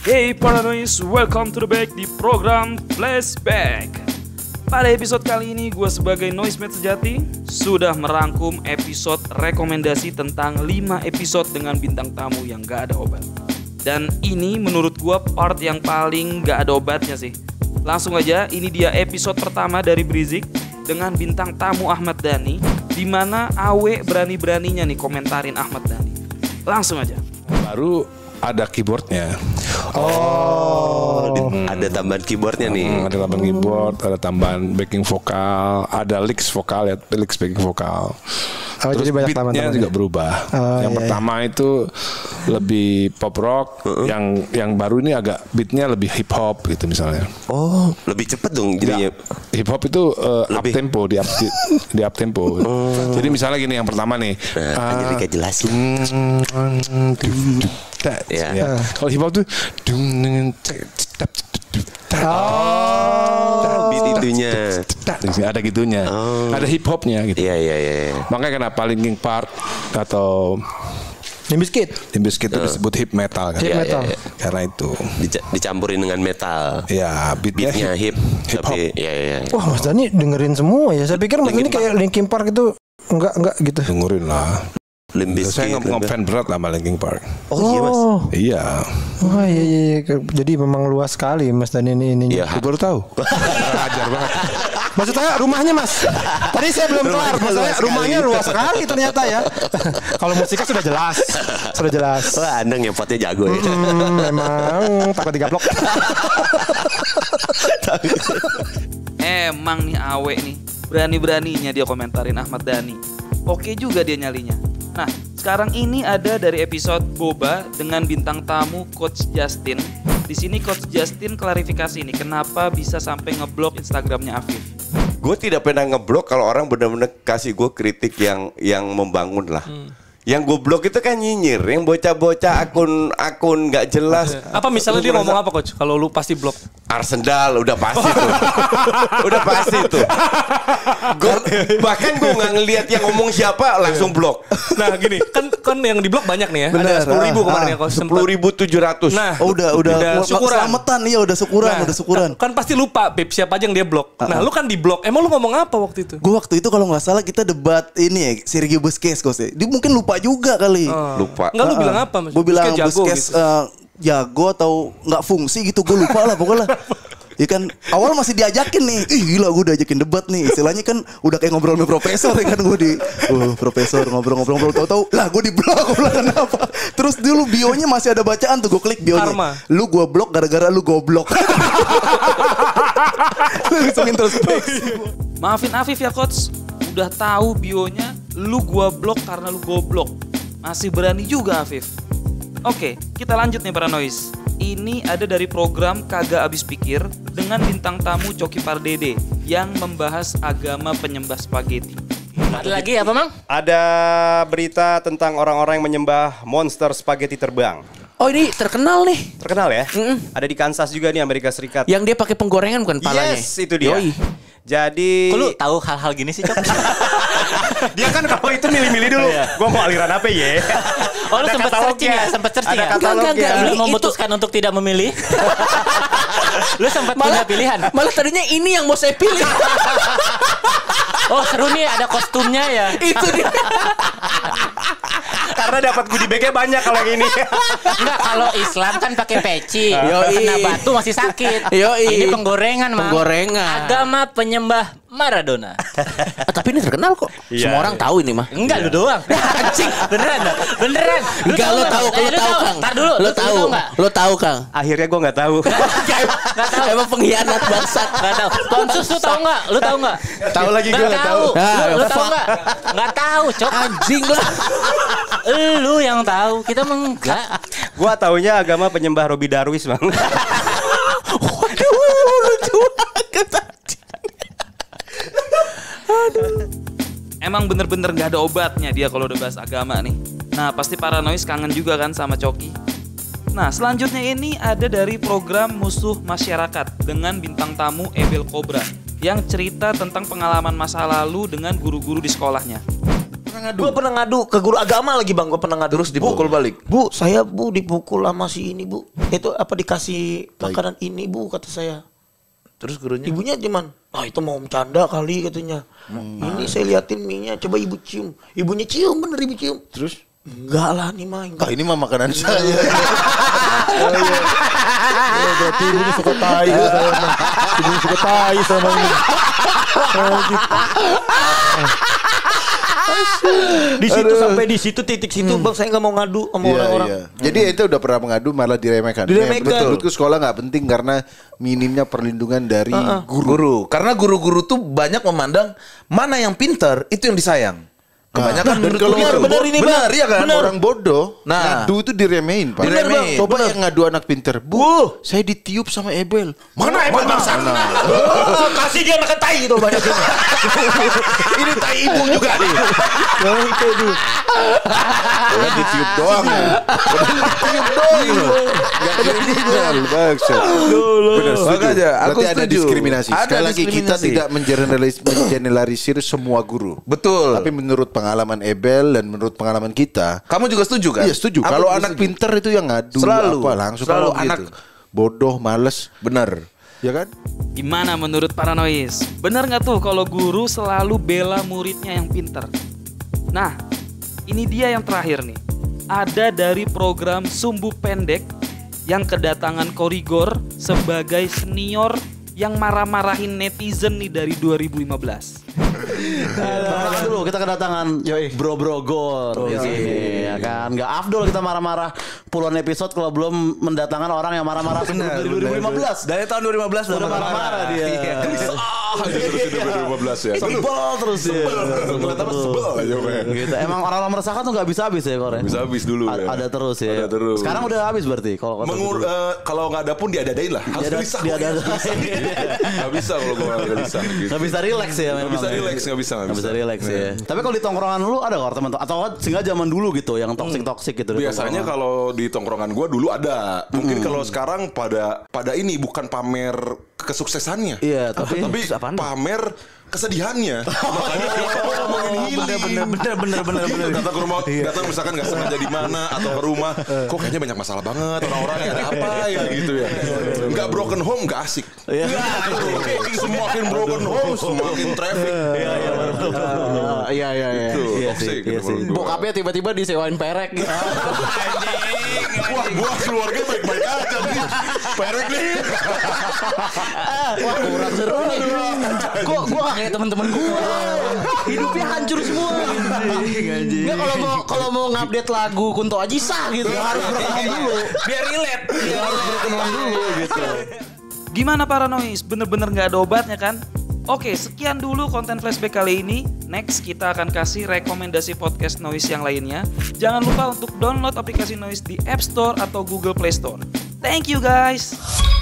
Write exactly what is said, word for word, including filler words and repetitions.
Hey Paranois, welcome to the back di program Flashback. Pada episode kali ini gue sebagai Noisemate sejati sudah merangkum episode rekomendasi tentang lima episode dengan bintang tamu yang gak ada obat. Dan ini menurut gue part yang paling gak ada obatnya sih. Langsung aja, ini dia episode pertama dari Brizik dengan bintang tamu Ahmad Dhani, dimana Awe berani-beraninya nih komentarin Ahmad Dhani. Langsung aja. Baru ada keyboardnya. Oh, hmm. ada tambahan keyboardnya nih. Hmm, ada tambahan keyboard, ada tambahan backing vokal, ada licks vokal ya, licks backing vokal. Oh, terus jadi banyak beatnya juga berubah. Oh, yang iya, pertama iya. itu lebih pop rock, uh-uh. yang yang baru ini agak beatnya lebih hip hop gitu misalnya. Oh, lebih cepet dong jadinya. Hip hop itu uh, up tempo, di up di, di up tempo. Oh. Jadi misalnya gini yang pertama nih. Nah, uh, jadi kayak jelas. Ya. Ya. Kalau hip hop tuh oh, beat itunya ada gitunya, oh. ada hip hopnya gitu. Iya iya iya. Makanya kenapa Linkin Park atau Limp Bizkit, Limp Bizkit itu disebut hip metal kan? Hip ya, metal. Ya, ya. Karena itu Dic- dicampurin dengan metal. Ya, beatnya, beatnya hip, hip hop. Tapi, ya, ya, ya. Wah, Mas Dhani dengerin semua ya. Saya pikir Mas Dhani kayak Linkin Park itu enggak enggak gitu. Dengerin lah. Limp Bizkit. Saya ngefans berat sama Linkin Park. Oh, oh iya mas. Iya. Oh iya iya. Jadi memang luas sekali Mas Dhani ini ininya. Iya. Baru tahu. Ajar banget. Maksud saya rumahnya mas. Tadi saya belum kelar. Maksud saya rumahnya luas sekali ternyata ya. Kalau musiknya sudah jelas, sudah jelas. Wah, Anda ngepotnya jago ya. Hmm, memang takut digaplok. Emang nih Awe nih berani-beraninya dia komentarin Ahmad Dhani. Oke juga dia nyalinya. Nah, sekarang ini ada dari episode Boba dengan bintang tamu Coach Justin. Di sini Coach Justin klarifikasi nih kenapa bisa sampai ngeblok Instagramnya Afif. Gue tidak pernah ngeblok kalau orang benar-benar kasih gue kritik yang yang membangun lah. Hmm. Yang gue blok itu kan nyinyir, yang bocah-bocah akun akun nggak jelas. Apa misalnya dia ngomong apa coach? Kalau lu pasti blok. Arsenal udah pasti tuh, udah pasti tuh. Gua, bahkan gue nggak ngelihat yang ngomong siapa langsung blok. Nah gini, kan kan yang di blok banyak nih ya. Bener, ada sepuluh ribu kemarin ah, ya coach. Sepuluh ribu tujuh ratus. Nah, oh, udah udah, udah syukuran. Selamatan iya udah syukuran, nah, udah syukuran. Kan, kan pasti lupa Beb siapa aja yang dia blok. Uh-huh. Nah lu kan di blok. Emang lu ngomong apa waktu itu? Gue waktu itu kalau nggak salah kita debat ini ya Sergio Busquets coach. Dia mungkin lupa juga kali. Uh. Lupa. Enggak lu uh-uh. bilang apa? Gue bilang jago, Busquets gitu. uh, jago atau nggak fungsi gitu. Gue lupa lah pokoknya. Ya kan awal masih diajakin nih. Ih gila gue diajakin debat nih. Istilahnya kan udah kayak ngobrol sama profesor ya kan gue di uh, profesor ngobrol-ngobrol tahu-tahu lah gue di blok. Gue bilang kenapa. Terus dulu bionya masih ada bacaan tuh gue klik bionya. Karma. Lu gue blok gara-gara lu goblok. Langsung introspeksi. Maafin Afif ya coach. Udah tahu bionya lu gua blok karena lu goblok. Masih berani juga Afif. Oke, kita lanjut nih Paranois. Ini ada dari program Kagak Abis Pikir dengan bintang tamu Coki Pardede yang membahas agama penyembah spaghetti. Ada lagi apa Mang? Ada berita tentang orang-orang yang menyembah monster spaghetti terbang. Oh ini terkenal nih. Terkenal ya? Mm-mm. Ada di Kansas juga nih Amerika Serikat. Yang dia pakai penggorengan bukan palanya? Yes, itu dia. Yoi. Jadi kok lu tahu hal-hal gini sih Cok? Dia kan kalau itu milih-milih dulu. Gua mau aliran apa ya? Oh lu sempat searching ya? Sempat searching ya? Enggak, enggak, enggak. Lu memutuskan untuk tidak memilih? Lu sempat punya pilihan? Malah tadinya ini yang mau saya pilih. Oh seru nih ada kostumnya ya? Itu dia. Karena dapat goodie bag-nya banyak kalau yang ini. Enggak, kalau Islam kan pakai peci. Yoi. Kena batu masih sakit. Yoi. Ini penggorengan, Mang. Penggorengan. Agama penyembah Maradona. Oh, tapi ini terkenal kok. Iya. Semua orang tahu ini mah. Enggak, lu doang. Anjing, beneran. Beneran. Enggak, lo tahu, Eh, lo tahu, Kang. Entar dulu, Lo tahu. Lo tahu, Kang. Akhirnya gua enggak tahu. Enggak tahu. Emang pengkhianat bangsat. Enggak tahu. Konsus lu tahu enggak? Lu tahu enggak? Tahu lagi gua enggak tahu. Lu, lu tahu enggak? Enggak tahu, Cok. Anjing lah. Lu yang tahu, kita mah enggak. Gua taunya agama penyembah Robi Darwis, Bang. Waduh, lucu banget. Emang bener-bener gak ada obatnya dia kalau udah bahas agama nih. Nah pasti Paranois kangen juga kan sama Coki. Nah selanjutnya ini ada dari program Musuh Masyarakat dengan bintang tamu Ebel Cobra yang cerita tentang pengalaman masa lalu dengan guru-guru di sekolahnya. pernah ngadu. Gue pernah ngadu ke guru agama lagi bang. Gue pernah ngadu. Terus dipukul Bu, balik. Bu, saya bu dipukul sama si ini bu. Itu apa dikasih makanan ini bu kata saya. Terus gurunya? Ibunya cuman, ah itu mau bercanda kali katanya. Hmm. Ini saya liatin mie-nya, coba ibu cium. Ibunya cium, bener ibu cium. Terus? Enggak lah nih mah. Ah ini mah makanan saya. Oh, iya. Oh, berarti ibunya suka tai ya, saya mah. Ibunya suka tai sama ini. Oh, gitu. Di situ sampai di situ titik situ hmm. bang saya nggak mau ngadu sama iya, orang-orang. Iya. Jadi itu udah pernah mengadu malah diremehkan. Diremehkan. Betul. Menurutku sekolah nggak penting karena minimnya perlindungan dari uh-uh. guru. guru. Karena guru-guru tuh banyak memandang mana yang pintar itu yang disayang. Kebanyakan nah, menurut kalau benar, benar ini benar ya kan benar. Orang bodoh nah. ngadu itu diremehin Pak. Diremehin. Coba benar. Yang ngadu anak pinter. Bu, uh. saya ditiup sama Ebel. Mana Ebel bangsa? Oh, kasih dia makan tai itu banyak. Ini tai ibu juga nih. Yang itu. Udah ditiup doang ya. Udah ditiup doang. Enggak kriminal, maksud. Benar setuju. Berarti ada diskriminasi. Sekali lagi kita tidak mengeneralisir semua guru. Betul. Tapi menurut pengalaman Ebel dan menurut pengalaman kita, kamu juga setuju kan? Iya setuju. Kalau anak setuju. Pinter itu yang ngadu selalu apa langsung. Selalu kalau anak gitu. Bodoh, males, benar. Ya kan? Gimana menurut Paranois? Benar nggak tuh kalau guru selalu bela muridnya yang pinter? Nah, ini dia yang terakhir nih. Ada dari program Sumbu Pendek yang kedatangan Korigor sebagai senior yang marah-marahin netizen nih dari dua ribu lima belas. Pertama dulu kita kedatangan Bro-Bro Gor di sini ya kan. Enggak afdol kita marah-marah puluhan episode kalau belum mendatangkan orang yang marah-marah sebelum dua ribu lima belas. Dari tahun dua ribu lima belas udah marah-marah dia. Gelisah. dua ribu lima belas ya. Sebel terus ya. Sebel aja gitu. Emang orang-orang meresahkan tuh enggak bisa habis ya Kor. Bisa habis dulu ya. Ada terus ya. Ada terus. Sekarang udah habis berarti kalau Mengur, uh, kalau nggak ada pun diadadain lah. Harus gelisah. Nggak bisa kalau gue nggak gelisah. Nggak bisa relax ya memang. Nggak bisa relax, nggak bisa. Nggak bisa relax ya. Tapi kalau di tongkrongan lu ada kok teman-teman atau sehingga zaman dulu gitu yang toksik toksik gitu. Biasanya kalau di tongkrongan gue dulu ada. Mungkin kalau sekarang pada pada ini bukan pamer kesuksesannya. Iya, tapi pamer kesedihannya. Makanya ngomongin healing. Bener bener bener bener bener. Datang ke rumah, datang misalkan nggak sengaja di mana atau ke rumah, kok kayaknya banyak masalah banget orang-orang ya, ada apa ya gitu ya. Nggak broken home nggak asik. Semakin broken home semakin traffic. Iya iya iya iya iya. Toxic. Bokapnya tiba-tiba disewain perek. Wah, gua keluarga baik-baik aja nih. Perek nih. Wah, kurang seru nih. Kok gua gak kayak teman-teman gua. Hidupnya hancur semua. Nggak kalau mau kalau mau ngupdate lagu Kunto Aji sah gitu. Harus berkenalan dulu. Biar relate. Biar harus berkenalan dulu gitu. Gimana Paranois? Bener-bener nggak ada obatnya kan? Oke, sekian dulu konten flashback kali ini. Next kita akan kasih rekomendasi podcast Noise yang lainnya. Jangan lupa untuk download aplikasi Noise di App Store atau Google Play Store. Thank you guys.